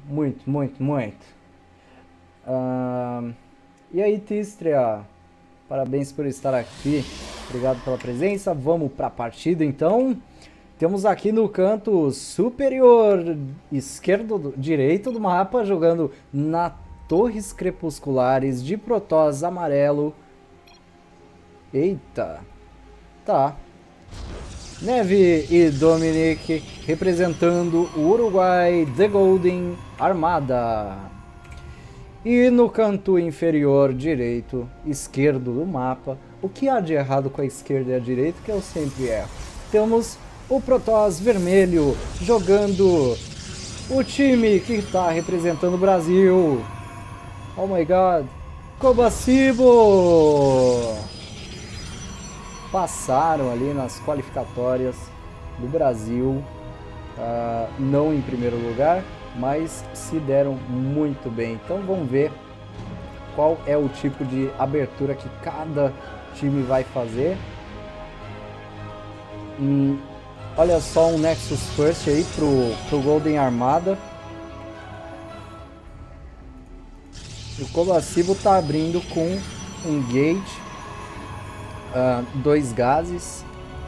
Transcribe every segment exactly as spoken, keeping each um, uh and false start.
Muito, muito, muito. Uh, e aí, Tistria? Parabéns por estar aqui. Obrigado pela presença. Vamos para a partida, então. Temos aqui no canto superior esquerdo, direito do mapa, jogando na Torres Crepusculares de Protoss amarelo. Eita. Tá. Neve e Dominic representando o Uruguai The Golden Armada. E no canto inferior direito, esquerdo do mapa, o que há de errado com a esquerda e a direita que eu sempre erro? Temos o Protoss vermelho jogando o time que está representando o Brasil. Oh my god. Kobacibo! Passaram ali nas qualificatórias do Brasil, uh, não em primeiro lugar, mas se deram muito bem. Então vamos ver qual é o tipo de abertura que cada time vai fazer. Hum, olha só um Nexus First aí pro, pro Golden Armada. O Kobacibo tá abrindo com um gate. Uh, dois gases.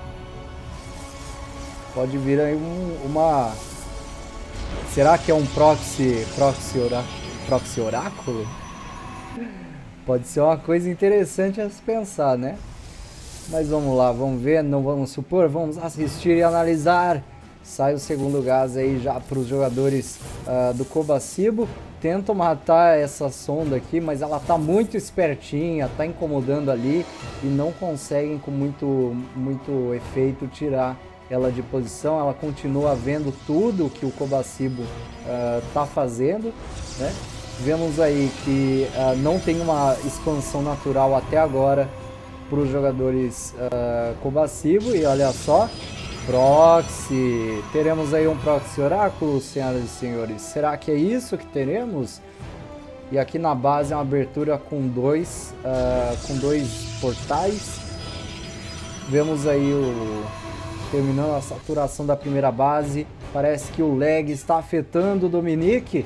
Pode vir aí um, uma... Será que é um proxy, proxy, orá... proxy oráculo? Pode ser uma coisa interessante a se pensar, né? Mas vamos lá, vamos ver, não vamos supor, vamos assistir e analisar. Sai o segundo gás aí já para os jogadores uh, do Kobacibo. Tentam matar essa sonda aqui, mas ela tá muito espertinha, tá incomodando ali e não conseguem com muito, muito efeito tirar ela de posição. Ela continua vendo tudo que o Kobacibo uh, tá fazendo, né? Vemos aí que uh, não tem uma expansão natural até agora para os jogadores uh, Kobacibo e olha só. Proxy, teremos aí um Proxy Oráculo, senhoras e senhores. Será que é isso que teremos? E aqui na base é uma abertura com dois, uh, com dois portais. Vemos aí o terminando a saturação da primeira base. Parece que o lag está afetando o Dominic.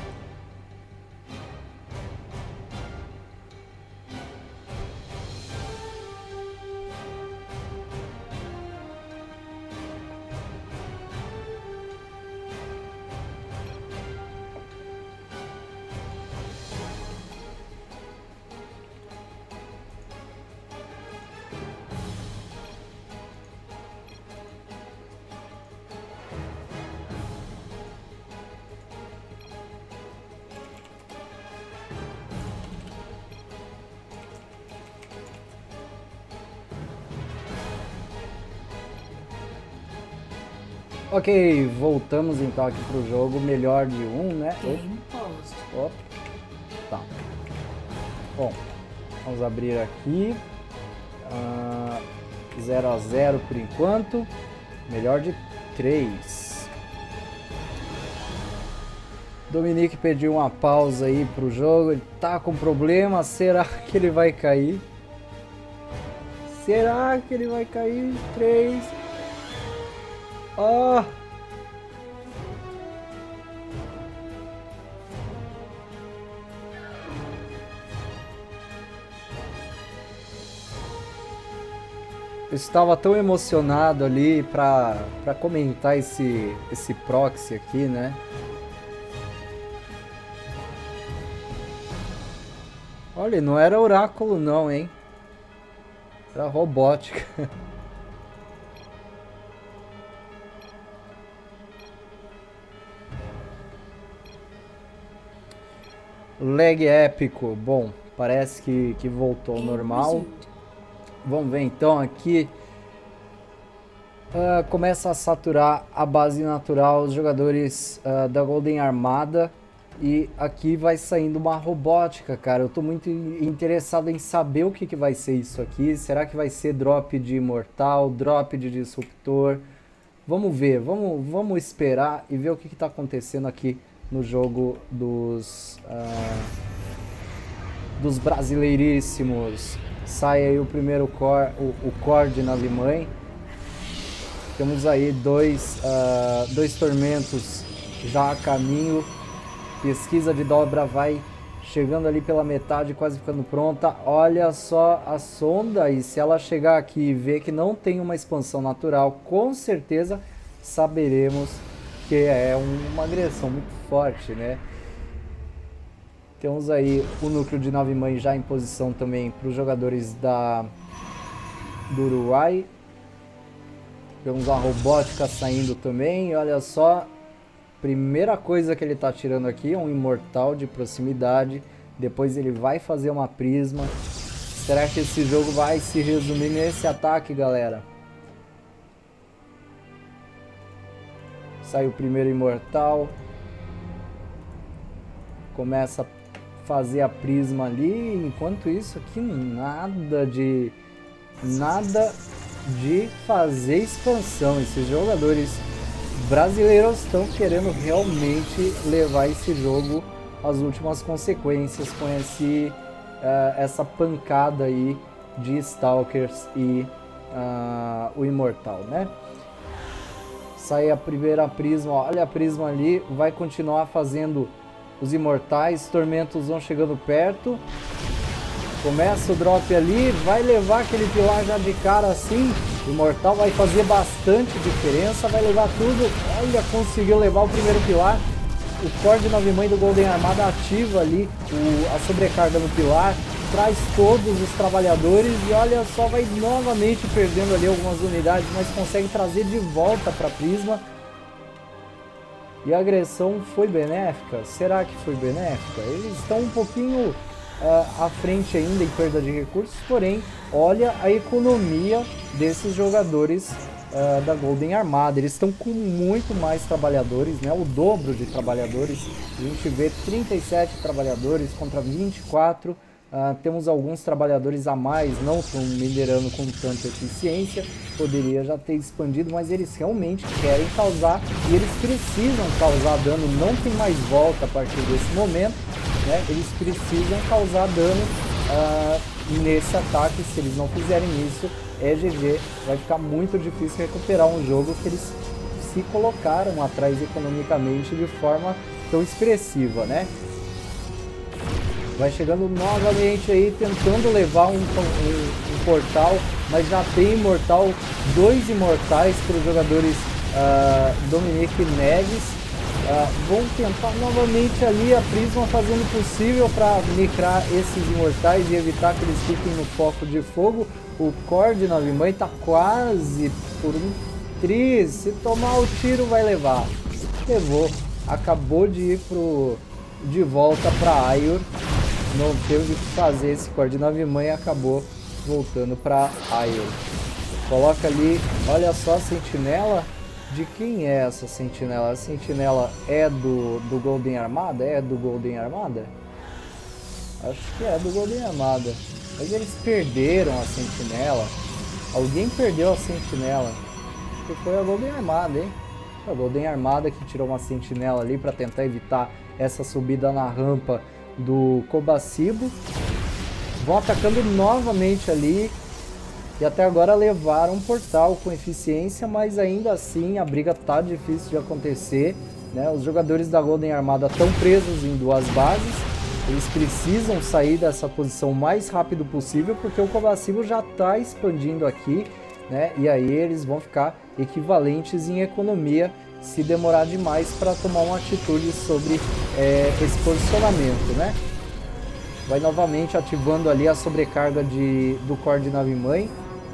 Ok, voltamos então aqui pro jogo, melhor de um, né? Opa. Tá. Bom, vamos abrir aqui. zero a zero por enquanto. Melhor de três. Dominic pediu uma pausa aí pro jogo, ele tá com problema, será que ele vai cair? Será que ele vai cair? três. Oh. Eu estava tão emocionado ali pra, pra comentar esse, esse proxy aqui, né? Olha, não era oráculo não, hein? Era robótica. Lag épico. Bom, parece que, que voltou ao normal. Vamos ver então aqui. Uh, começa a saturar a base natural, os jogadores uh, da Golden Armada. E aqui vai saindo uma robótica, cara. Eu tô muito interessado em saber o que, que vai ser isso aqui. Será que vai ser drop de imortal, drop de disruptor? Vamos ver, vamos, vamos esperar e ver o que que tá acontecendo aqui no jogo dos, uh, dos brasileiríssimos. Sai aí o primeiro core, o, o core de nave-mãe. Temos aí dois, uh, dois tormentos já a caminho Pesquisa de dobra vai chegando ali pela metade, quase ficando pronta. Olha só a sonda, e se ela chegar aqui e ver que não tem uma expansão natural, com certeza saberemos que é uma agressão muito forte, né? Temos aí o núcleo de nave mãe já em posição também para os jogadores da, do Uruguai. Temos a robótica saindo também, e olha só, primeira coisa que ele está tirando aqui é um imortal de proximidade, depois ele vai fazer uma prisma. Será que esse jogo vai se resumir nesse ataque, galera? Sai o primeiro imortal, começa a fazer a prisma ali, enquanto isso aqui nada de nada de fazer expansão. Esses jogadores brasileiros estão querendo realmente levar esse jogo às últimas consequências com esse, uh, essa pancada aí de Stalkers e uh, o Imortal, né? Sai a primeira prisma, olha a prisma ali, vai continuar fazendo os imortais, tormentos vão chegando perto. Começa o drop ali, vai levar aquele pilar já de cara assim. O Imortal vai fazer bastante diferença, vai levar tudo. Olha, conseguiu levar o primeiro pilar. O core de nove mãe do Golden Armada ativa ali o, a sobrecarga no pilar, traz todos os trabalhadores e olha só, vai novamente perdendo ali algumas unidades, mas consegue trazer de volta para Prisma. E a agressão foi benéfica? Será que foi benéfica? Eles estão um pouquinho uh, à frente ainda em perda de recursos, porém, olha a economia desses jogadores uh, da Golden Armada. Eles estão com muito mais trabalhadores, né? O dobro de trabalhadores. A gente vê trinta e sete trabalhadores contra vinte e quatro. Uh, temos alguns trabalhadores a mais, não estão minerando com tanta eficiência, poderia já ter expandido, mas eles realmente querem causar e eles precisam causar dano, não tem mais volta a partir desse momento, né? Eles precisam causar dano uh, nesse ataque. Se eles não fizerem isso, é G G, vai ficar muito difícil recuperar um jogo que eles se colocaram atrás economicamente de forma tão expressiva, né? Vai chegando novamente aí, tentando levar um, um, um portal, mas já tem imortal, dois imortais para os jogadores uh, Dominique Neves. Uh, vão tentar novamente ali a Prisma fazendo o possível para micrar esses imortais e evitar que eles fiquem no foco de fogo. O core de nove mãe está quase por um triz, se tomar o tiro vai levar. Levou, acabou de ir pro, de volta para Ayur. Não teve o que fazer, esse core de nove mãe acabou voltando para Ayur. Coloca ali, olha só a sentinela. De quem é essa sentinela? A sentinela é do, do Golden Armada? É do Golden Armada? Acho que é do Golden Armada. Mas eles perderam a sentinela. Alguém perdeu a sentinela. Acho que foi a Golden Armada, hein? A Golden Armada que tirou uma sentinela ali para tentar evitar essa subida na rampa do Kobacibo. Vão atacando novamente ali e até agora levaram um portal com eficiência, mas ainda assim a briga tá difícil de acontecer, né? Os jogadores da Golden Armada estão presos em duas bases, eles precisam sair dessa posição o mais rápido possível porque o Kobacibo já está expandindo aqui, né? E aí eles vão ficar equivalentes em economia se demorar demais para tomar uma atitude sobre é, esse posicionamento, né? Vai novamente ativando ali a sobrecarga de, do core de nave mãe.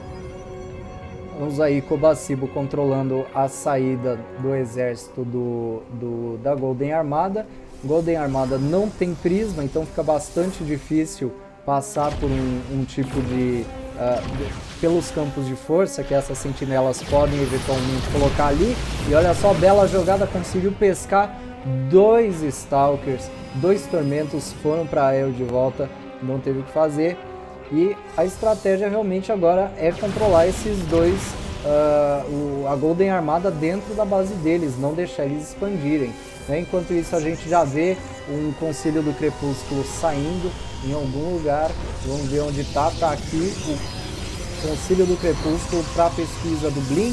Vamos aí, Kobacibo controlando a saída do exército do, do, da Golden Armada. Golden Armada não tem prisma, então fica bastante difícil passar por um, um tipo de... Uh, pelos campos de força que essas sentinelas podem eventualmente colocar ali. E olha só, bela jogada, conseguiu pescar dois Stalkers, dois tormentos foram para Ayur de volta, não teve o que fazer. E a estratégia realmente agora é controlar esses dois, uh, o, a Golden Armada dentro da base deles, não deixar eles expandirem, né? Enquanto isso a gente já vê um Concílio do Crepúsculo saindo em algum lugar. Vamos ver onde tá, tá aqui o Concílio do Crepúsculo para pesquisa do Blink.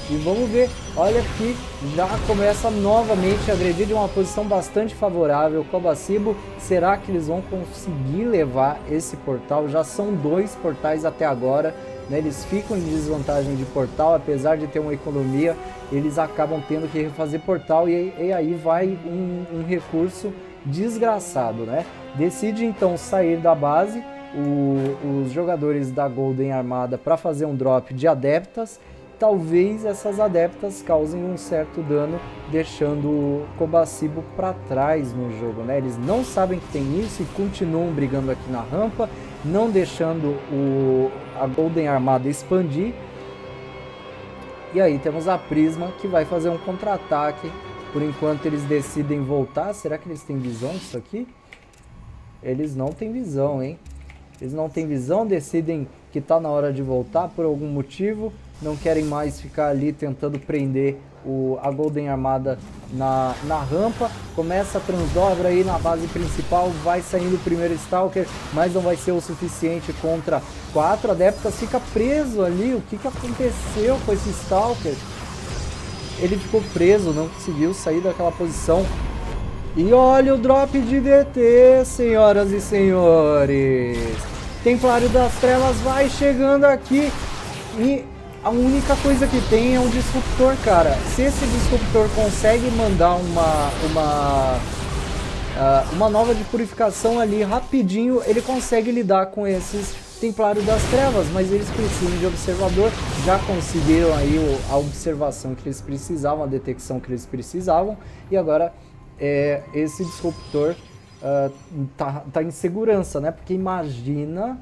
E vamos ver, olha aqui, já começa novamente a agredir de uma posição bastante favorável. Kobacibo, será que eles vão conseguir levar esse portal? Já são dois portais até agora, né? Eles ficam em desvantagem de portal, apesar de ter uma economia, eles acabam tendo que refazer portal e, e aí vai um, um recurso desgraçado, né? Decide então sair da base o, os jogadores da Golden Armada para fazer um drop de adeptas. Talvez essas adeptas causem um certo dano, deixando o Kobacibo para trás no jogo, né? Eles não sabem que tem isso e continuam brigando aqui na rampa, não deixando o, a Golden Armada expandir. E aí temos a Prisma que vai fazer um contra-ataque. Por enquanto eles decidem voltar. Será que eles têm visão disso aqui? Eles não têm visão, hein? Eles não têm visão, decidem que está na hora de voltar por algum motivo. Não querem mais ficar ali tentando prender o, a Golden Armada na, na rampa. Começa a transdobra aí na base principal. Vai saindo o primeiro Stalker, mas não vai ser o suficiente contra quatro adeptas. Fica preso ali. O que, que aconteceu com esse Stalker? Ele ficou preso, não conseguiu sair daquela posição. E olha o drop de D T, senhoras e senhores. Templário das Trevas vai chegando aqui e a única coisa que tem é um disruptor, cara. Se esse disruptor consegue mandar uma, uma, uh, uma nova de purificação ali rapidinho, ele consegue lidar com esses Templários das Trevas, mas eles precisam de observador. Já conseguiram aí o, a observação que eles precisavam, a detecção que eles precisavam, e agora é, esse disruptor uh, tá, tá em segurança, né? Porque imagina,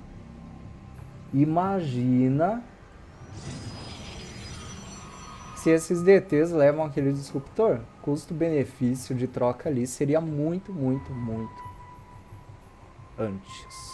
imagina se esses D Ts levam aquele disruptor. Custo-benefício de troca ali seria muito, muito, muito antes.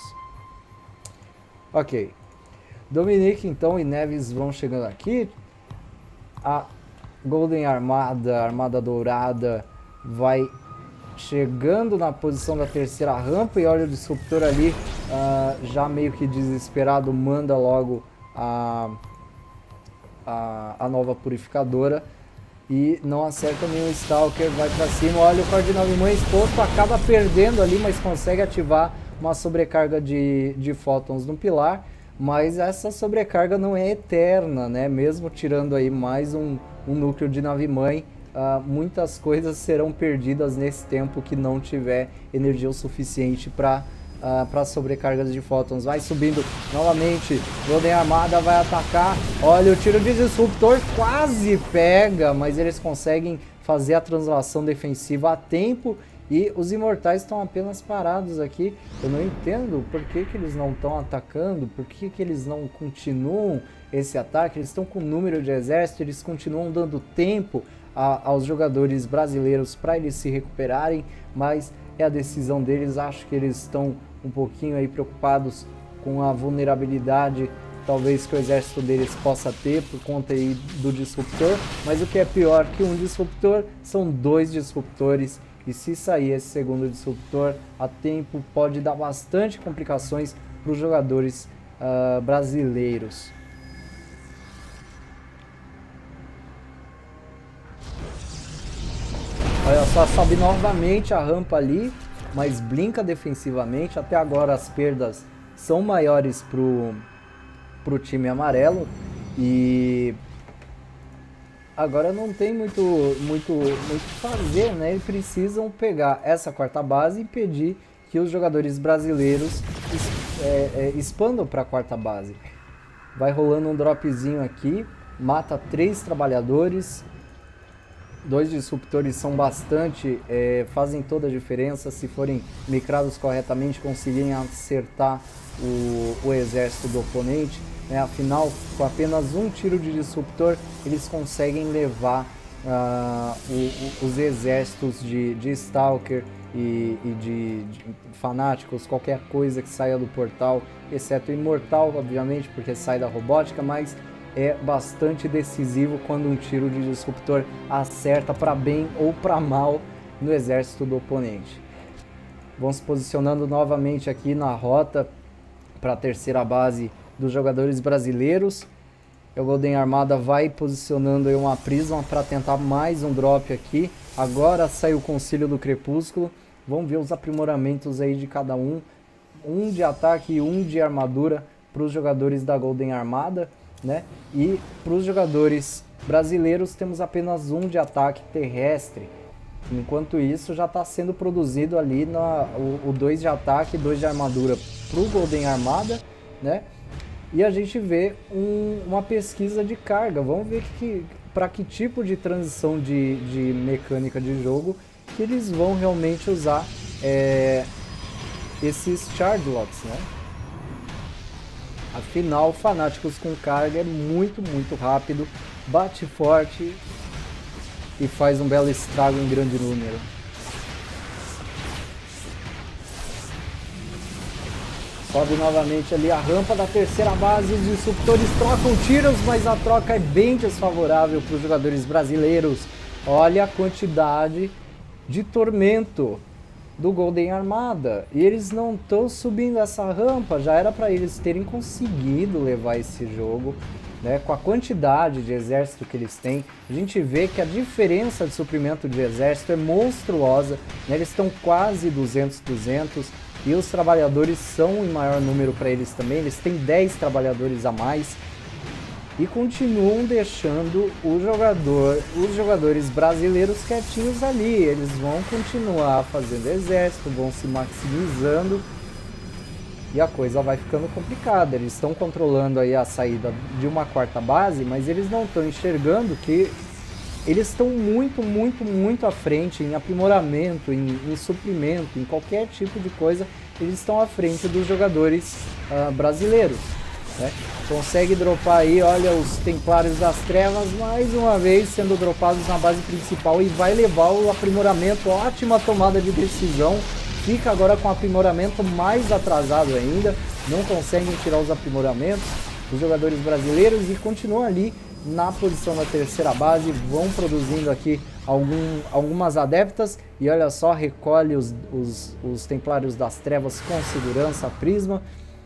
Ok. Dominique, então, e Neves vão chegando aqui. A Golden Armada, Armada Dourada, vai chegando na posição da terceira rampa. E olha o disruptor ali, uh, já meio que desesperado, manda logo a... A, a nova purificadora e não acerta nenhum Stalker, vai pra cima. Olha o Corte de Nove Mães exposto, acaba perdendo ali, mas consegue ativar uma sobrecarga de, de fótons no pilar, mas essa sobrecarga não é eterna, né? Mesmo tirando aí mais um, um núcleo de nave mãe, uh, muitas coisas serão perdidas nesse tempo que não tiver energia o suficiente para Uh, para sobrecargas de fótons. Vai subindo novamente, Golden Armada vai atacar. Olha o tiro de disruptor, quase pega, mas eles conseguem fazer a translação defensiva a tempo e os imortais estão apenas parados aqui. Eu não entendo por que, que eles não estão atacando, por que, que eles não continuam esse ataque. Eles estão com número de exército, eles continuam dando tempo a, aos jogadores brasileiros para eles se recuperarem, mas é a decisão deles. Acho que eles estão um pouquinho aí preocupados com a vulnerabilidade talvez que o exército deles possa ter por conta aí do disruptor, mas o que é pior que um disruptor são dois disruptores, e se sair esse segundo disruptor a tempo pode dar bastante complicações para os jogadores uh, brasileiros. Olha só, sobe novamente a rampa ali, mas blinka defensivamente. Até agora as perdas são maiores pro, pro time amarelo. E agora não tem muito muito muito que fazer, né? Eles precisam pegar essa quarta base e impedir que os jogadores brasileiros é, é, expandam para a quarta base. Vai rolando um dropzinho aqui, mata três trabalhadores. Dois disruptores são bastante, é, fazem toda a diferença se forem micrados corretamente, conseguirem acertar o, o exército do oponente, né? Afinal, com apenas um tiro de disruptor, eles conseguem levar uh, o, o, os exércitos de, de Stalker e, e de, de fanáticos, qualquer coisa que saia do portal, exceto o Imortal, obviamente, porque sai da robótica, mas é bastante decisivo quando um tiro de disruptor acerta para bem ou para mal no exército do oponente. Vão se posicionando novamente aqui na rota para a terceira base dos jogadores brasileiros. E a Golden Armada vai posicionando aí uma prisma para tentar mais um drop aqui. Agora sai o Concílio do Crepúsculo. Vamos ver os aprimoramentos aí de cada um. Um de ataque e um de armadura para os jogadores da Golden Armada, né? E para os jogadores brasileiros temos apenas um de ataque terrestre. Enquanto isso já está sendo produzido ali na, o dois de ataque e dois de armadura para o Golden Armada, né? E a gente vê um, uma pesquisa de carga. Vamos ver que, para que tipo de transição de, de mecânica de jogo que eles vão realmente usar é, esses Charge Locks, né? Afinal, Fanáticos com carga é muito, muito rápido, bate forte e faz um belo estrago em grande número. Sobe novamente ali a rampa da terceira base, os disruptores trocam tiros, mas a troca é bem desfavorável para os jogadores brasileiros. Olha a quantidade de tormento do Golden Armada, e eles não estão subindo essa rampa. Já era para eles terem conseguido levar esse jogo, né? Com a quantidade de exército que eles têm, a gente vê que a diferença de suprimento de exército é monstruosa, né? Eles estão quase duzentos, duzentos, e os trabalhadores são em maior número para eles também. Eles têm dez trabalhadores a mais e continuam deixando o jogador, os jogadores brasileiros quietinhos ali. Eles vão continuar fazendo exército, vão se maximizando e a coisa vai ficando complicada. Eles estão controlando aí a saída de uma quarta base, mas eles não estão enxergando que eles estão muito, muito, muito à frente em aprimoramento, em, em suprimento, em qualquer tipo de coisa. Eles estão à frente dos jogadores uh, brasileiros, né? Consegue dropar aí, olha, os Templários das Trevas, mais uma vez sendo dropados na base principal, e vai levar o aprimoramento. Ótima tomada de decisão. Fica agora com o aprimoramento mais atrasado ainda, não conseguem tirar os aprimoramentos os jogadores brasileiros e continuam ali na posição da terceira base, vão produzindo aqui algum, algumas adeptas, e olha só, recolhe os, os, os Templários das Trevas com segurança, Prisma,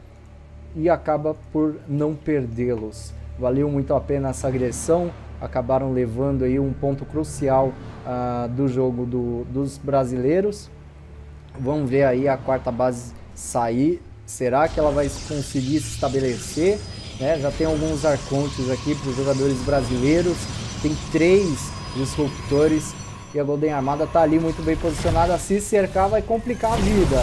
e acaba por não perdê-los. Valeu muito a pena essa agressão, acabaram levando aí um ponto crucial uh, do jogo do, dos brasileiros. Vamos ver aí a quarta base sair, será que ela vai conseguir se estabelecer? Né? Já tem alguns arcontes aqui para os jogadores brasileiros, tem três disruptores e a Golden Armada está ali muito bem posicionada. Se cercar vai complicar a vida.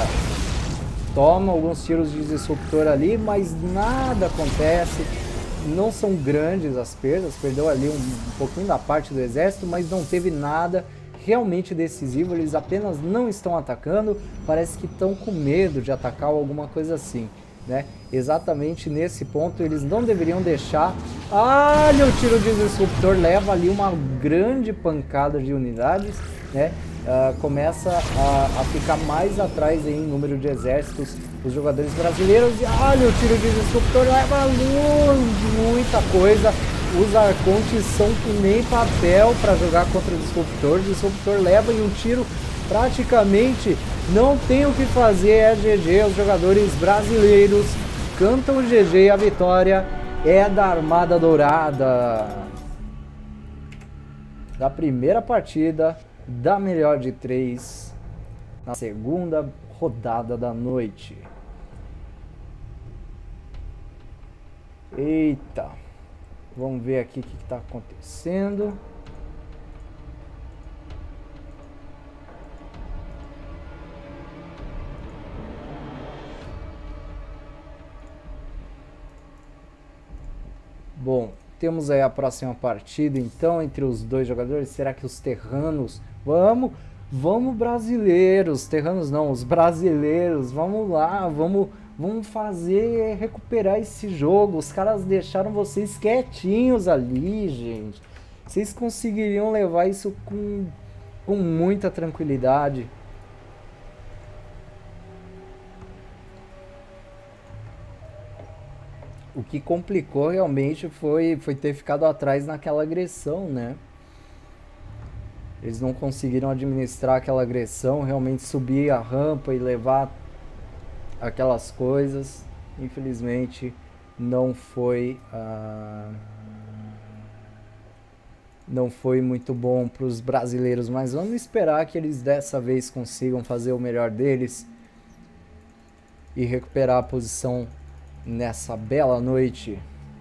Toma alguns tiros de disruptor ali, mas nada acontece. Não são grandes as perdas, perdeu ali um, um pouquinho da parte do exército, mas não teve nada realmente decisivo. Eles apenas não estão atacando, parece que estão com medo de atacar ou alguma coisa assim, né? Exatamente nesse ponto eles não deveriam deixar. Olha, o tiro de disruptor leva ali uma grande pancada de unidades, né? Uh, começa a, a ficar mais atrás aí em número de exércitos os jogadores brasileiros. E olha, o tiro de disruptor leva longe, muita coisa. Os arcontes são que nem papel para jogar contra o disruptor. O disruptor leva em um tiro, praticamente não tem o que fazer, é G G. Os jogadores brasileiros cantam G G e a vitória é da Armada Dourada. Da primeira partida da melhor de três na segunda rodada da noite. Eita, vamos ver aqui o que está acontecendo. Bom, temos aí a próxima partida então entre os dois jogadores. Será que os terranos... Vamos, vamos brasileiros, terranos não, os brasileiros, vamos lá, vamos, vamos fazer, recuperar esse jogo. Os caras deixaram vocês quietinhos ali, gente. Vocês conseguiriam levar isso com, com muita tranquilidade. O que complicou realmente foi, foi ter ficado atrás naquela agressão, né? Eles não conseguiram administrar aquela agressão, realmente subir a rampa e levar aquelas coisas. Infelizmente, não foi, uh, não foi muito bom para os brasileiros, mas vamos esperar que eles dessa vez consigam fazer o melhor deles e recuperar a posição nessa bela noite.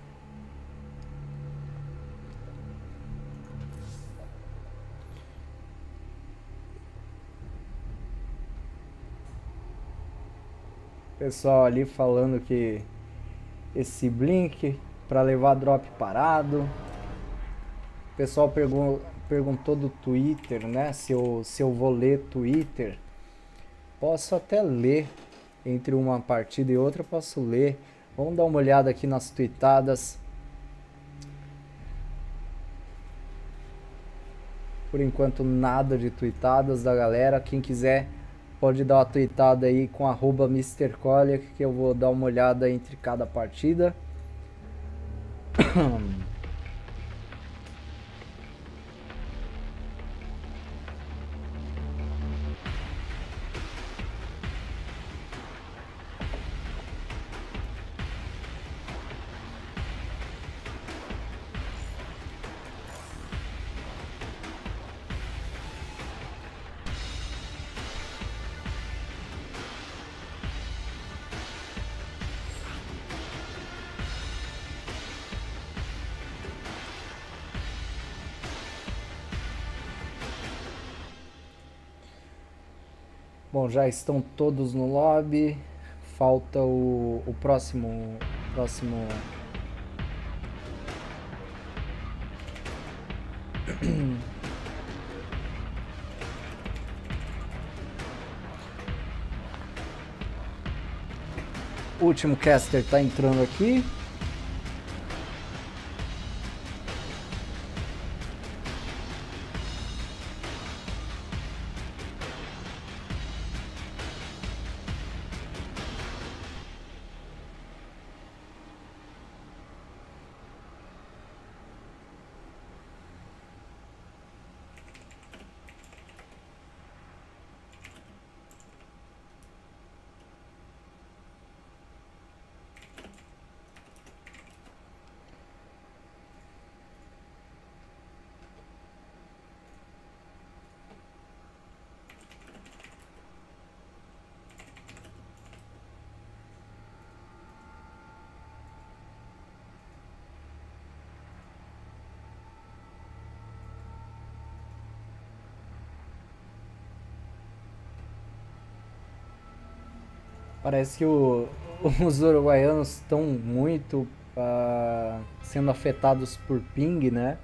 Pessoal ali falando que esse blink para levar drop parado. O pessoal pergun perguntou do Twitter, né? Se eu, se eu vou ler Twitter. Posso até ler. Entre uma partida e outra, posso ler. Vamos dar uma olhada aqui nas tweetadas. Por enquanto, nada de tweetadas da galera. Quem quiser, pode dar uma tweetada aí com arroba mister Colic, que eu vou dar uma olhada entre cada partida. Bom, já estão todos no lobby. Falta o, o próximo, próximo o último caster tá entrando aqui. Parece que o, os uruguaianos estão muito uh, sendo afetados por ping, né?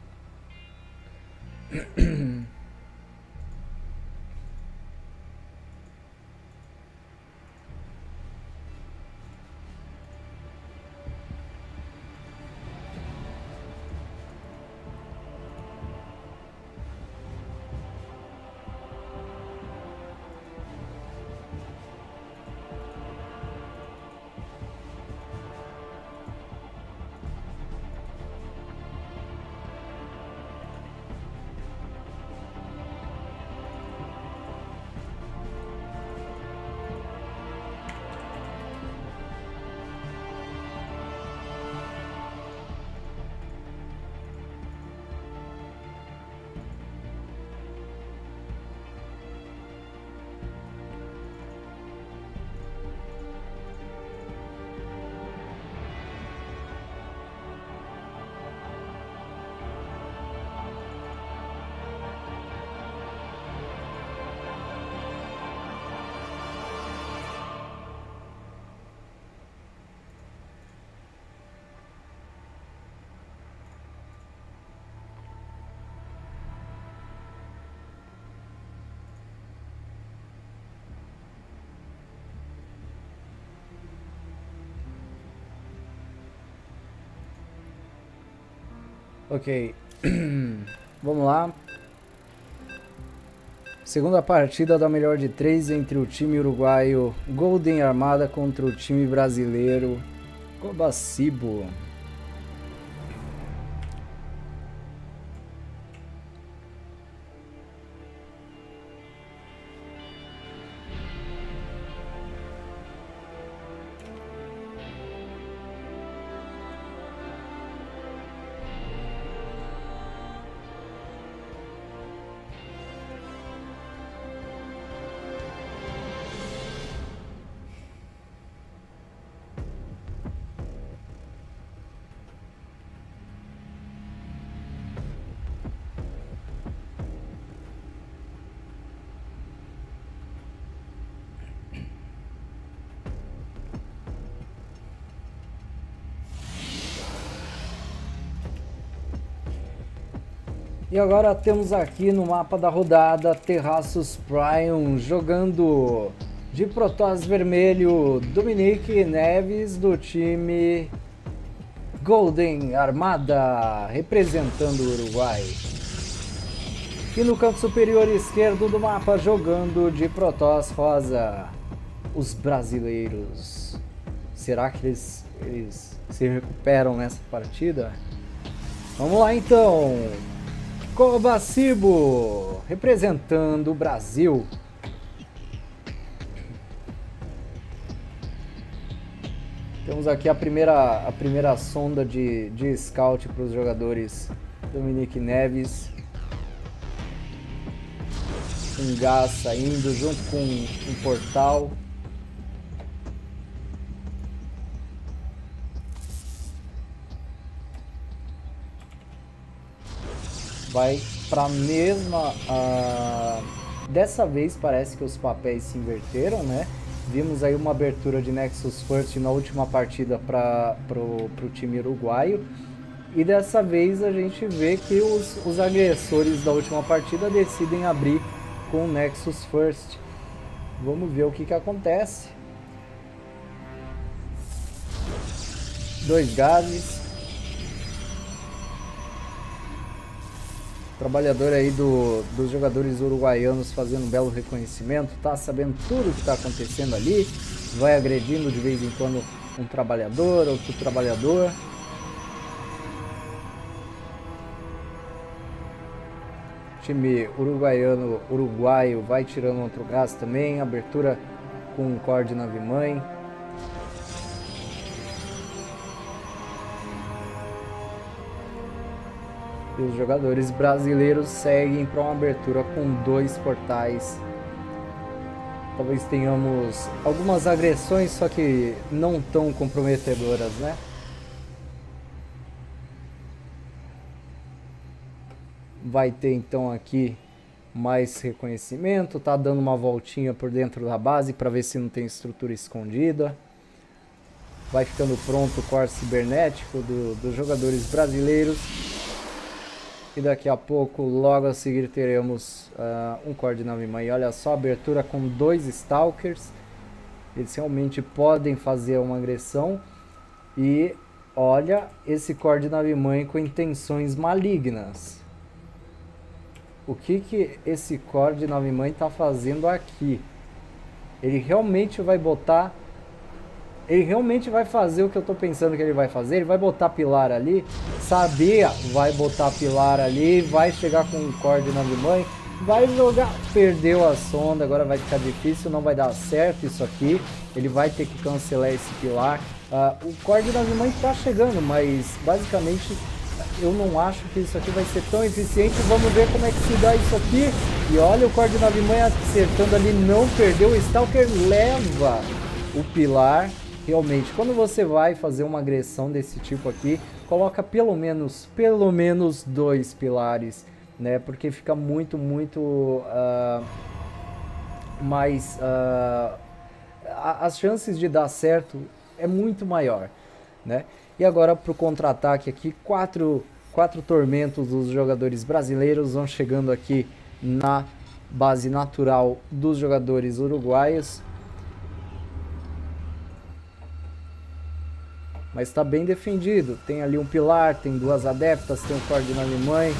Ok, vamos lá. Segunda partida da melhor de três entre o time uruguaio Golden Armada contra o time brasileiro Cobacibo. E agora temos aqui no mapa da rodada Terraços Prime jogando de Protoss vermelho Dominique Neves do time Golden Armada, representando o Uruguai. E no canto superior esquerdo do mapa jogando de Protoss rosa, os brasileiros. Será que eles, eles se recuperam nessa partida? Vamos lá então. Kobacibo, representando o Brasil. Temos aqui a primeira, a primeira sonda de, de scout para os jogadores Dominique Neves. Um gás saindo junto com um portal. Vai para a mesma... Uh, dessa vez parece que os papéis se inverteram, né? Vimos aí uma abertura de Nexus First na última partida para pro, pro time uruguaio. E dessa vez a gente vê que os, os agressores da última partida decidem abrir com Nexus First. Vamos ver o que, que acontece. Dois gases. Trabalhador aí do, dos jogadores uruguaianos fazendo um belo reconhecimento, tá sabendo tudo o que está acontecendo ali, vai agredindo de vez em quando um trabalhador, outro trabalhador. Time uruguaiano, uruguaio vai tirando outro gás também, abertura com um core nave-mãe. E os jogadores brasileiros seguem para uma abertura com dois portais. Talvez tenhamos algumas agressões, só que não tão comprometedoras, né? Vai ter então aqui mais reconhecimento. Tá dando uma voltinha por dentro da base para ver se não tem estrutura escondida. Vai ficando pronto o core cibernético do, dos jogadores brasileiros. E daqui a pouco, logo a seguir, teremos uh, um core de nave-mãe. Olha só, abertura com dois Stalkers. Eles realmente podem fazer uma agressão. E olha esse core de nave-mãe com intenções malignas. O que, que esse core de nave-mãe está fazendo aqui? Ele realmente vai botar... Ele realmente vai fazer o que eu tô pensando que ele vai fazer. Ele vai botar pilar ali. Sabia, vai botar pilar ali. Vai chegar com um core de nave-mãe. Vai jogar. Perdeu a sonda. Agora vai ficar difícil. Não vai dar certo isso aqui. Ele vai ter que cancelar esse pilar. Uh, o core de nave-mãe tá chegando. Mas basicamente eu não acho que isso aqui vai ser tão eficiente. Vamos ver como é que se dá isso aqui. E olha o core de nave-mãe acertando ali. Não perdeu. O Stalker leva o pilar. Realmente, quando você vai fazer uma agressão desse tipo aqui, coloca pelo menos, pelo menos dois pilares, né? Porque fica muito, muito uh, mais... Uh, as chances de dar certo é muito maior, né? E agora para o contra-ataque aqui, quatro, quatro tormentos dos jogadores brasileiros vão chegando aqui na base natural dos jogadores uruguaios. Mas está bem defendido. Tem ali um pilar, tem duas adeptas, tem um core de nave-mãe.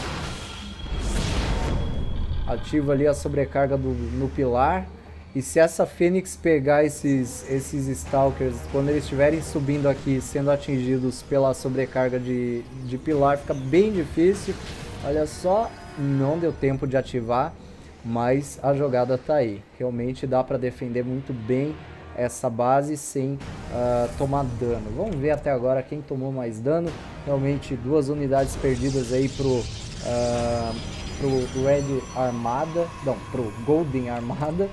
Ativa ali a sobrecarga do, no pilar. E se essa Fênix pegar esses, esses Stalkers, quando eles estiverem subindo aqui, sendo atingidos pela sobrecarga de, de pilar, fica bem difícil. Olha só, não deu tempo de ativar, mas a jogada está aí. Realmente dá para defender muito bem essa base sem uh, tomar dano. Vamos ver até agora quem tomou mais dano. Realmente duas unidades perdidas aí pro, uh, pro Red Armada, não, pro Golden Armada.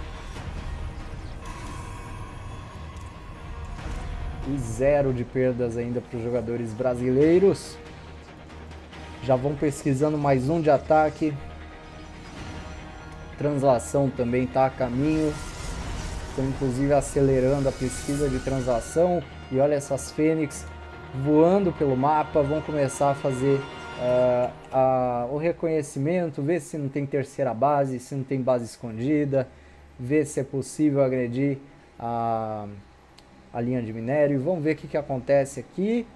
E zero de perdas ainda para os jogadores brasileiros. Já vão pesquisando mais um de ataque. Translação também está a caminho. Estão inclusive acelerando a pesquisa de translação. E olha essas Fênix voando pelo mapa. Vão começar a fazer uh, a, o reconhecimento, ver se não tem terceira base, se não tem base escondida, ver se é possível agredir a, a linha de minério. Vamos ver o que, que acontece aqui.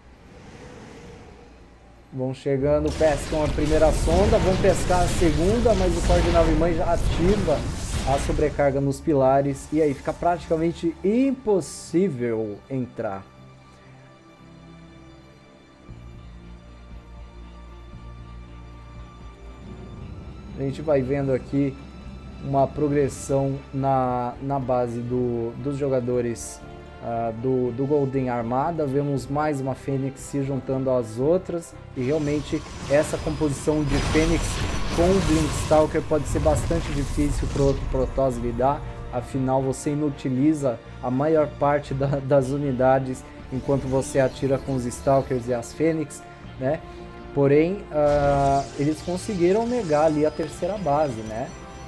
Vão chegando, pescam a primeira sonda, vão pescar a segunda, mas o Corte de Nave Mãe já ativa a sobrecarga nos pilares e aí fica praticamente impossível entrar. A gente vai vendo aqui uma progressão na, na base do, dos jogadores uh, do, do Golden Armada. Vemos mais uma Fênix se juntando às outras e realmente essa composição de Fênix com o Blinkstalker pode ser bastante difícil para o outro Protoss lidar, afinal você inutiliza a maior parte da, das unidades enquanto você atira com os Stalkers e as Fênix, né? Porém, uh, eles conseguiram negar ali a terceira base, né?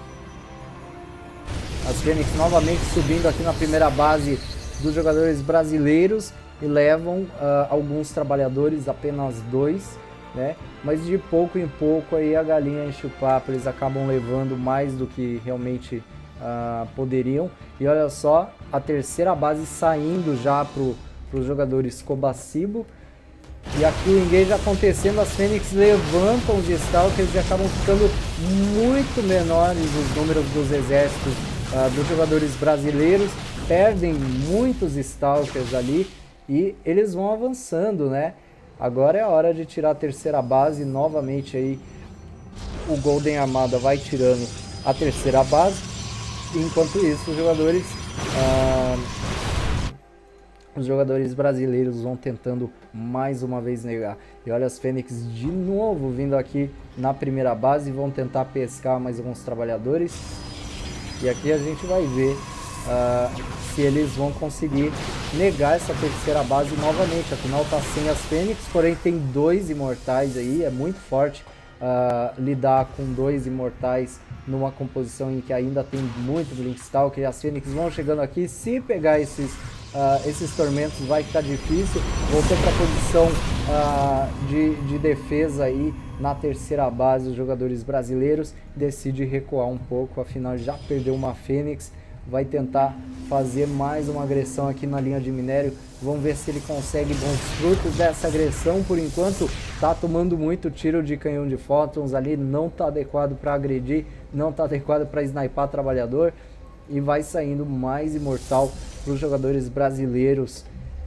As Fênix novamente subindo aqui na primeira base dos jogadores brasileiros e levam uh, alguns trabalhadores, apenas dois, né? Mas de pouco em pouco aí a galinha enche o papo, eles acabam levando mais do que realmente uh, poderiam. E olha só, a terceira base saindo já para os jogadores Kobacibo. E aqui o engage acontecendo, as Fênix levantam os Stalkers e acabam ficando muito menores os números dos exércitos uh, dos jogadores brasileiros. Perdem muitos Stalkers ali e eles vão avançando, né? Agora é a hora de tirar a terceira base. Novamente aí o Golden Armada vai tirando a terceira base. Enquanto isso os jogadores uh, os jogadores brasileiros vão tentando mais uma vez negar. E olha as Fênix de novo vindo aqui na primeira base, vão tentar pescar mais alguns trabalhadores. E aqui a gente vai ver uh, se eles vão conseguir negar essa terceira base novamente. Afinal tá sem as Fênix, porém tem dois imortais aí, é muito forte uh, lidar com dois imortais numa composição em que ainda tem muito Blinkstalker. E as Fênix vão chegando aqui, se pegar esses Uh, esses tormentos vai ficar difícil. Voltou para a posição uh, de, de defesa aí na terceira base. Os jogadores brasileiros decidem recuar um pouco, afinal já perdeu uma Fênix. Vai tentar fazer mais uma agressão aqui na linha de minério. Vamos ver se ele consegue bons frutos dessa agressão. Por enquanto tá tomando muito tiro de canhão de fótons ali, não tá adequado para agredir, não tá adequado para snipar trabalhador. E vai saindo mais imortal para os jogadores brasileiros.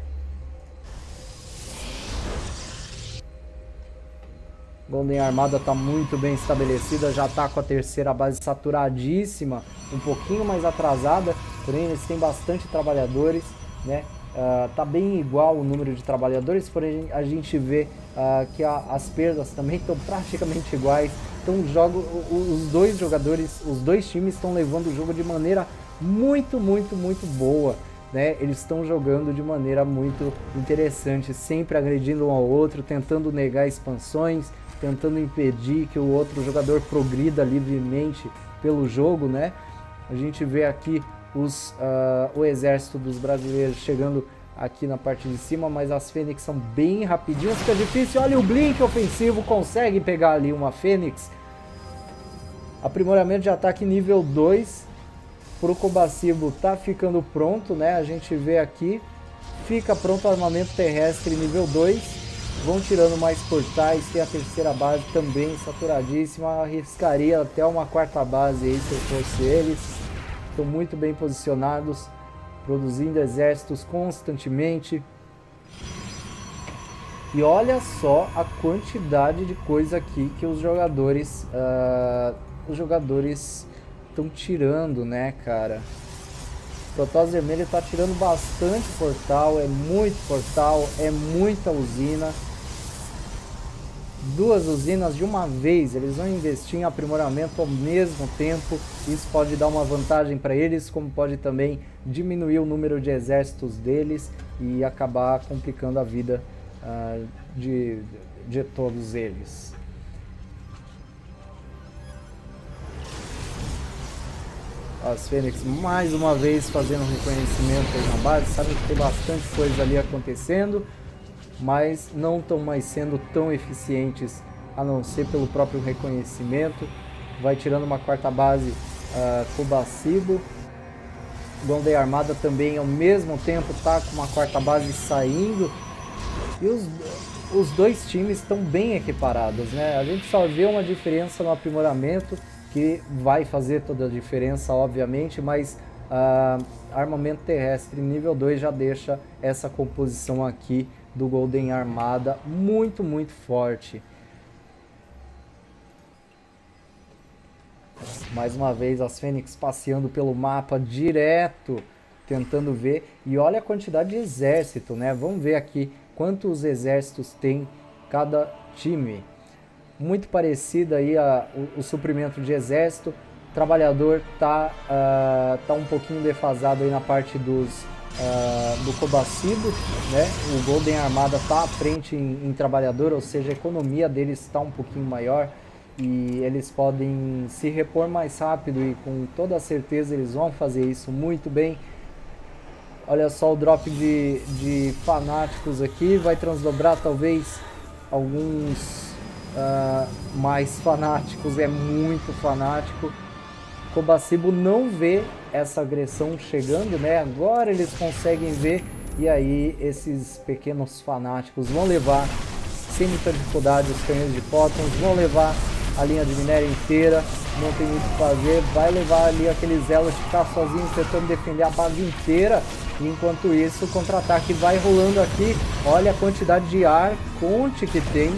Golden Armada está muito bem estabelecida, já está com a terceira base saturadíssima, um pouquinho mais atrasada, porém eles têm bastante trabalhadores, né? Uh, tá bem igual o número de trabalhadores, porém a gente vê uh, que a, as perdas também estão praticamente iguais. Então jogo, os dois jogadores, os dois times estão levando o jogo de maneira muito, muito, muito boa, né? Eles estão jogando de maneira muito interessante, sempre agredindo um ao outro, tentando negar expansões, tentando impedir que o outro jogador progrida livremente pelo jogo, né? A gente vê aqui os, uh, o exército dos brasileiros chegando aqui na parte de cima, mas as Fênix são bem rapidinhas, fica difícil. Olha o Blink ofensivo, consegue pegar ali uma Fênix. Aprimoramento de ataque nível dois para o Kobacibo tá ficando pronto, né? A gente vê aqui, fica pronto o armamento terrestre nível dois. Vão tirando mais portais, tem a terceira base também saturadíssima. Arriscaria até uma quarta base aí se eu fosse eles. Estão muito bem posicionados, produzindo exércitos constantemente. E olha só a quantidade de coisa aqui que os jogadores uh, os jogadores estão tirando, né, cara? O Protoss Vermelho está tirando bastante portal, é muito portal, é muita usina. Duas usinas de uma vez, eles vão investir em aprimoramento ao mesmo tempo. Isso pode dar uma vantagem para eles, como pode também diminuir o número de exércitos deles e acabar complicando a vida uh, de, de todos eles. As Fênix mais uma vez fazendo um reconhecimento aí na base, sabe que tem bastante coisa ali acontecendo. mas não estão mais sendo tão eficientes, a não ser pelo próprio reconhecimento. Vai tirando uma quarta base, uh, Kobacibo. Golden Armada também ao mesmo tempo tá com uma quarta base saindo. E os, os dois times estão bem equiparados, né? A gente só vê uma diferença no aprimoramento, que vai fazer toda a diferença, obviamente, mas uh, armamento terrestre nível dois já deixa essa composição aqui do Golden Armada muito, muito forte. Mais uma vez as Fênix passeando pelo mapa direto, tentando ver. E olha a quantidade de exército, né? Vamos ver aqui quantos exércitos tem cada time. Muito parecido aí a, o, o suprimento de exército. O trabalhador tá, uh, tá um pouquinho defasado aí na parte dos, uh, do Kobacibo, né? O Golden Armada tá à frente em, em trabalhador, ou seja, a economia deles está um pouquinho maior. E eles podem se repor mais rápido e com toda certeza eles vão fazer isso muito bem. Olha só o drop de, de fanáticos aqui, vai transdobrar talvez alguns uh, mais fanáticos, é muito fanático. Kobacibo não vê essa agressão chegando, né? Agora eles conseguem ver e aí esses pequenos fanáticos vão levar sem muita dificuldade os canhões de fótons, vão levar a linha de minério inteira, não tem muito o que fazer, vai levar ali aqueles elos ficar sozinhos tentando defender a base inteira, e enquanto isso o contra-ataque vai rolando aqui. Olha a quantidade de arconte que tem,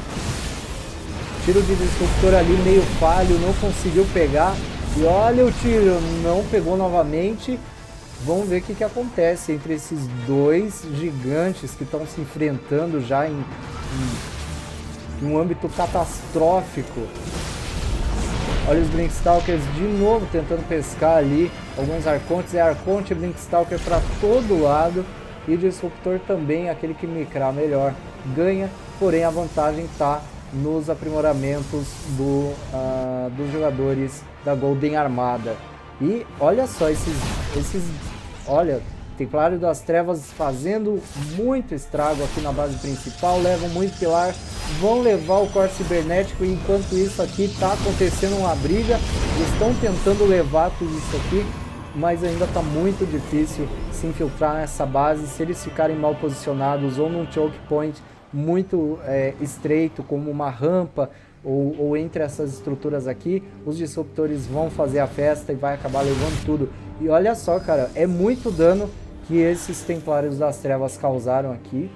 tiro de disruptor ali meio falho, não conseguiu pegar, e olha o tiro, não pegou novamente. Vamos ver o que, que acontece entre esses dois gigantes que estão se enfrentando já em, em, em um âmbito catastrófico. Olha os Blinkstalkers de novo tentando pescar ali alguns Arcontes. É Arconte e Blinkstalker para todo lado. E Disruptor também, aquele que micrar melhor, ganha. Porém a vantagem está nos aprimoramentos do, uh, dos jogadores da Golden Armada. E olha só esses, esses olha, Templário das Trevas fazendo muito estrago aqui na base principal, levam muito pilar, vão levar o core cibernético, e enquanto isso aqui está acontecendo uma briga, estão tentando levar tudo isso aqui, mas ainda está muito difícil se infiltrar nessa base. Se eles ficarem mal posicionados ou num choke point muito é, estreito, como uma rampa, Ou, ou entre essas estruturas aqui, os disruptores vão fazer a festa e vai acabar levando tudo. E olha só, cara, é muito dano que esses Templários das Trevas causaram aqui.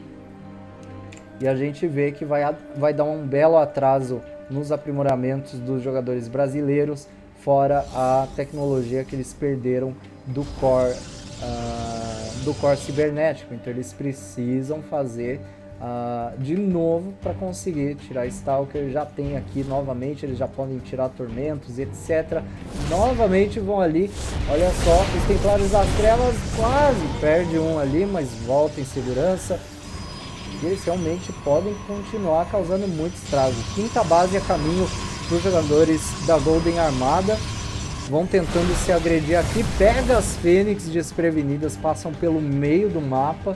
E a gente vê que vai, vai dar um belo atraso nos aprimoramentos dos jogadores brasileiros, fora a tecnologia que eles perderam do core, uh, do core cibernético. Então eles precisam fazer Uh, de novo para conseguir tirar Stalker. Já tem aqui novamente, eles já podem tirar tormentos, etc. Novamente vão ali, olha só, os Templários das Trevas quase perde um ali, mas volta em segurança. E eles realmente podem continuar causando muito estrago. Quinta base a caminho dos jogadores da Golden Armada. Vão tentando se agredir aqui, pega as Fênix desprevenidas, passam pelo meio do mapa.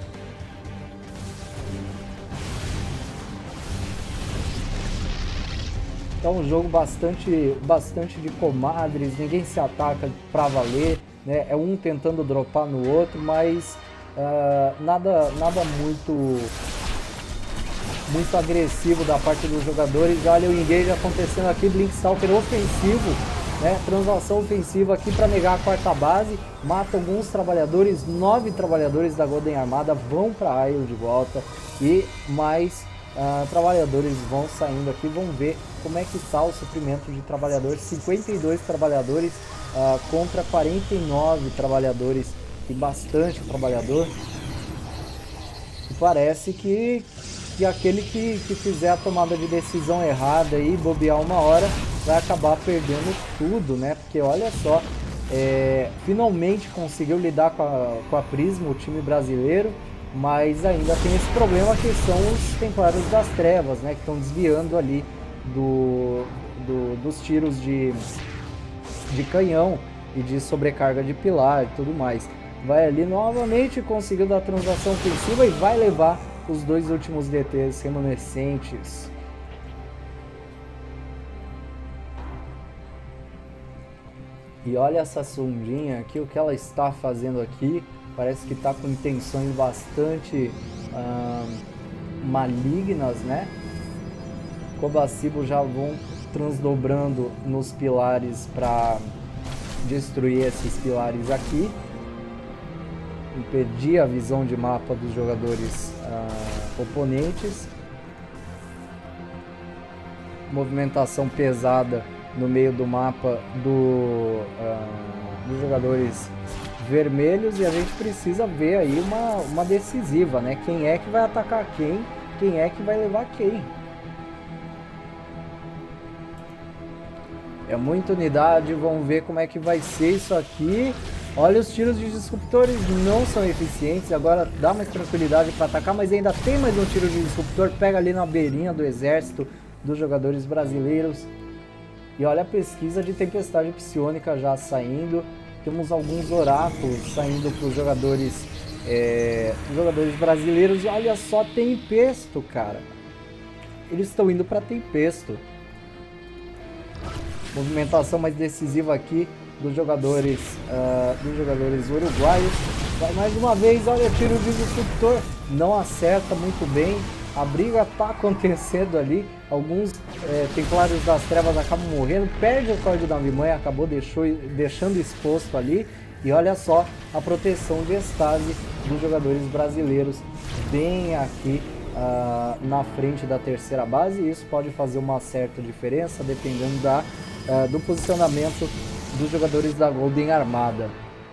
É um jogo bastante, bastante de comadres, ninguém se ataca pra valer, né? É um tentando dropar no outro, mas uh, nada, nada muito, muito agressivo da parte dos jogadores. Olha o engage acontecendo aqui, Blinkstalker ofensivo, né? Translação ofensiva aqui para negar a quarta base, mata alguns trabalhadores, nove trabalhadores da Golden Armada vão para a Isle de volta, e mais Uh, trabalhadores vão saindo aqui. Vão ver como é que está o suprimento de trabalhadores. Cinquenta e dois trabalhadores uh, contra quarenta e nove trabalhadores, e bastante trabalhador. E parece que, que aquele que, que fizer a tomada de decisão errada e bobear uma hora vai acabar perdendo tudo, né? Porque olha só, é, finalmente conseguiu lidar com a, com a Prisma, o time brasileiro, mas ainda tem esse problema que são os Templários das Trevas, né, que estão desviando ali do, do, dos tiros de, de canhão e de sobrecarga de pilar e tudo mais. Vai ali novamente, conseguiu dar a transação ofensiva e vai levar os dois últimos D Ts remanescentes. E olha essa sondinha aqui, o que ela está fazendo aqui. Parece que está com intenções bastante hum, malignas, né? Kobacibo já vão transdobrando nos pilares para destruir esses pilares aqui. Impedir a visão de mapa dos jogadores uh, oponentes. Movimentação pesada no meio do mapa do, uh, dos jogadores vermelhos, e a gente precisa ver aí uma, uma decisiva, né? Quem é que vai atacar quem, quem é que vai levar quem. É muita unidade, vamos ver como é que vai ser isso aqui. Olha, os tiros de disruptores não são eficientes, agora dá mais tranquilidade para atacar, mas ainda tem mais um tiro de disruptor, pega ali na beirinha do exército dos jogadores brasileiros. E olha a pesquisa de tempestade psionica já saindo, temos alguns oráculos saindo para os jogadores, é, jogadores brasileiros, e olha só, Tempesto, cara. Eles estão indo para Tempesto. Movimentação mais decisiva aqui dos jogadores, uh, dos jogadores uruguaios. Vai mais uma vez, olha, tiro de disruptor, não acerta muito bem. A briga tá acontecendo ali, alguns é, Templários das Trevas acabam morrendo, perde o código da Nave-Mãe, acabou deixou, deixando exposto ali. E olha só a proteção de estase dos jogadores brasileiros bem aqui uh, na frente da terceira base. Isso pode fazer uma certa diferença dependendo da, uh, do posicionamento dos jogadores da Golden Armada.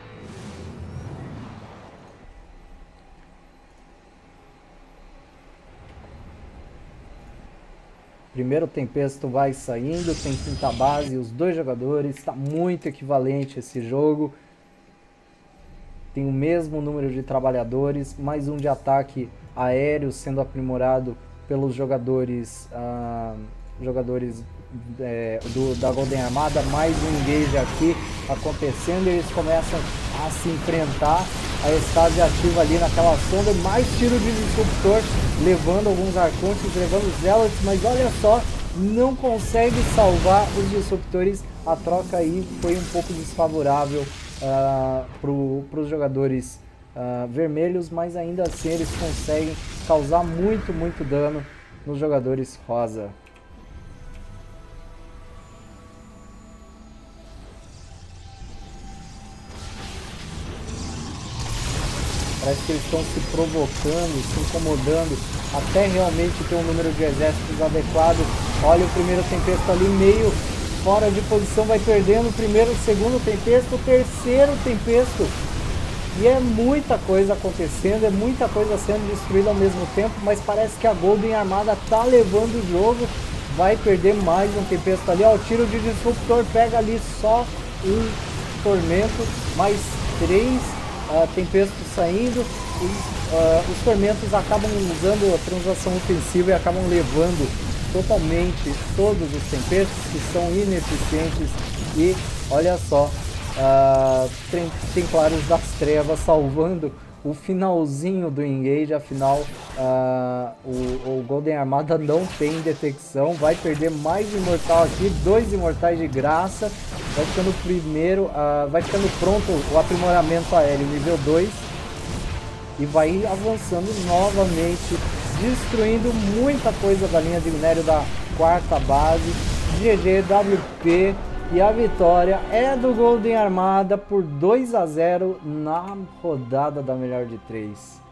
Primeiro Tempesto vai saindo, tem quinta base, os dois jogadores, está muito equivalente esse jogo. Tem o mesmo número de trabalhadores, mais um de ataque aéreo sendo aprimorado pelos jogadores, ah, jogadores é, do, da Golden Armada, mais um engage aqui acontecendo, e eles começam a se enfrentar. A estase ativa ali naquela sonda, mais tiro de disruptor, levando alguns arcontes, levando os zealots, mas olha só, não consegue salvar os disruptores. A troca aí foi um pouco desfavorável uh, para os jogadores uh, vermelhos, mas ainda assim eles conseguem causar muito, muito dano nos jogadores rosa. Parece que eles estão se provocando, se incomodando, até realmente ter um número de exércitos adequado. Olha o primeiro Tempesto ali, meio fora de posição, vai perdendo o primeiro, o segundo Tempesto, o terceiro Tempesto. E é muita coisa acontecendo, é muita coisa sendo destruída ao mesmo tempo, mas parece que a Golden Armada tá levando o jogo. Vai perder mais um Tempesto ali, ó, o tiro de disruptor pega ali só um tormento, mais três Uh, Tempestos saindo, e uh, os tormentos acabam usando a transação ofensiva e acabam levando totalmente todos os Tempestos, que são ineficientes. E olha só, uh, Templários das Trevas salvando o finalzinho do engage. Afinal, uh, o, o Golden Armada não tem detecção, vai perder mais imortal aqui, dois imortais de graça. Vai ficando primeiro, uh, vai ficando pronto o aprimoramento aéreo nível dois e vai avançando novamente, destruindo muita coisa da linha de minério da quarta base. G G, W P, e a vitória é do Golden Armada por dois a zero na rodada da melhor de três.